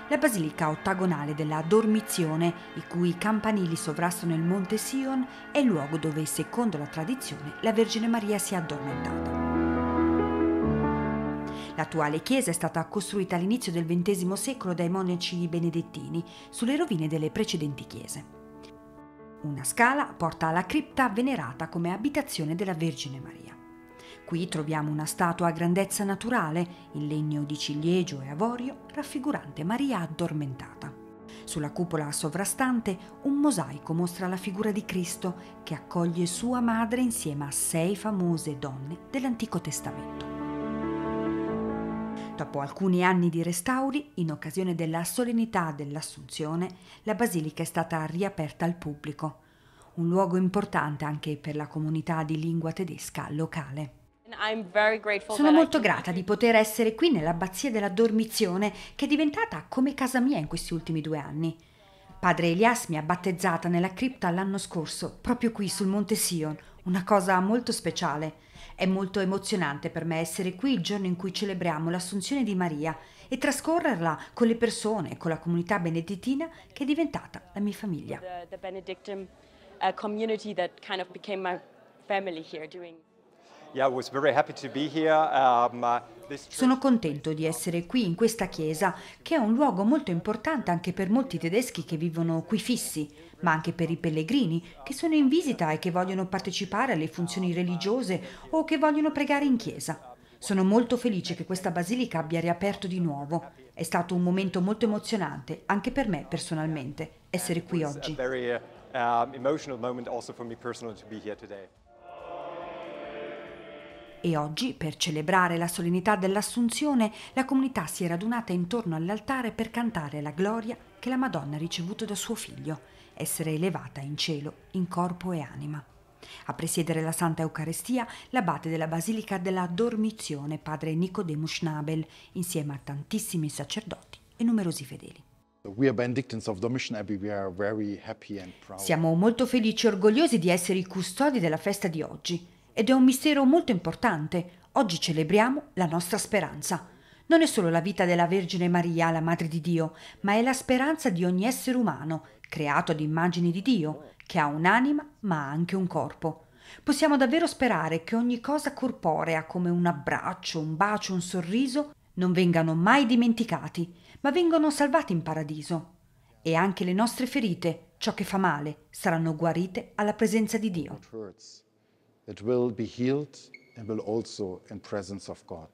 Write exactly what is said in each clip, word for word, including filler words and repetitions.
La basilica ottagonale della Dormizione, i cui campanili sovrastano il monte Sion, è il luogo dove, secondo la tradizione, la Vergine Maria si è addormentata. L'attuale chiesa è stata costruita all'inizio del ventesimo secolo dai monaci benedettini sulle rovine delle precedenti chiese. Una scala porta alla cripta venerata come abitazione della Vergine Maria. Qui troviamo una statua a grandezza naturale, in legno di ciliegio e avorio, raffigurante Maria addormentata. Sulla cupola sovrastante un mosaico mostra la figura di Cristo che accoglie sua madre insieme a sei famose donne dell'Antico Testamento. Dopo alcuni anni di restauri, in occasione della solennità dell'Assunzione, la basilica è stata riaperta al pubblico, un luogo importante anche per la comunità di lingua tedesca locale. Sono molto grata di poter essere qui nell'abbazia della Dormizione, che è diventata come casa mia in questi ultimi due anni. Padre Elias mi ha battezzata nella cripta l'anno scorso, proprio qui sul Monte Sion, una cosa molto speciale. È molto emozionante per me essere qui il giorno in cui celebriamo l'Assunzione di Maria e trascorrerla con le persone e con la comunità benedettina che è diventata la mia famiglia. The, the Benedictine uh, community that kind of became my family here doing. Yeah, I was very happy to be here. Um, uh, this Sono contento di essere qui in questa chiesa, che è un luogo molto importante anche per molti tedeschi che vivono qui fissi, ma anche per i pellegrini che sono in visita e che vogliono partecipare alle funzioni religiose o che vogliono pregare in chiesa. Sono molto felice che questa basilica abbia riaperto di nuovo. È stato un momento molto emozionante, anche per me personalmente, essere qui oggi. a very uh, um, emotional moment also for me personally to be here today. E oggi, per celebrare la solennità dell'Assunzione, la comunità si è radunata intorno all'altare per cantare la gloria che la Madonna ha ricevuto da suo figlio, essere elevata in cielo in corpo e anima. A presiedere la Santa Eucaristia l'abate della Basilica della Dormizione, padre Nicodemo Schnabel, insieme a tantissimi sacerdoti e numerosi fedeli. We are Benedictines of Dormition Abbey. We are very happy and proud. Siamo molto felici e orgogliosi di essere i custodi della festa di oggi. Ed è un mistero molto importante. Oggi celebriamo la nostra speranza. Non è solo la vita della Vergine Maria, la Madre di Dio, ma è la speranza di ogni essere umano, creato ad immagine di Dio, che ha un'anima ma anche un corpo. Possiamo davvero sperare che ogni cosa corporea, come un abbraccio, un bacio, un sorriso, non vengano mai dimenticati, ma vengano salvati in paradiso. E anche le nostre ferite, ciò che fa male, saranno guarite alla presenza di Dio. It will be healed and will also in presence of God.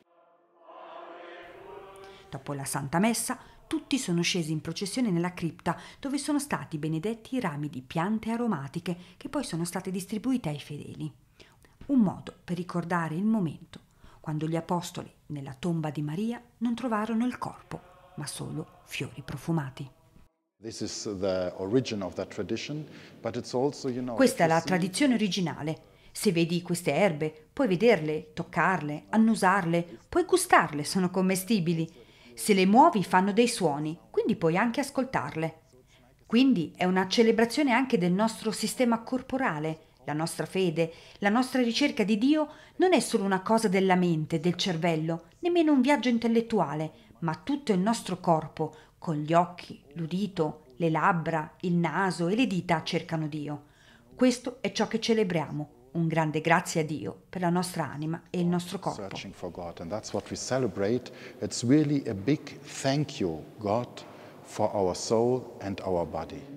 Dopo la Santa Messa, tutti sono scesi in processione nella cripta, dove sono stati benedetti i rami di piante aromatiche che poi sono state distribuite ai fedeli. Un modo per ricordare il momento quando gli apostoli, nella tomba di Maria, non trovarono il corpo, ma solo fiori profumati. This is the origin of that tradition, but it's also, you know, Questa è la tradizione originale. Se vedi queste erbe, puoi vederle, toccarle, annusarle, puoi gustarle, sono commestibili. Se le muovi fanno dei suoni, quindi puoi anche ascoltarle. Quindi è una celebrazione anche del nostro sistema corporale, la nostra fede, la nostra ricerca di Dio non è solo una cosa della mente, del cervello, nemmeno un viaggio intellettuale, ma tutto il nostro corpo, con gli occhi, l'udito, le labbra, il naso e le dita cercano Dio. Questo è ciò che celebriamo. Un grande grazie a Dio per la nostra anima e il nostro corpo. Searching for God, and that's what we celebrate. It's really a big thank you, God, for our soul and our body.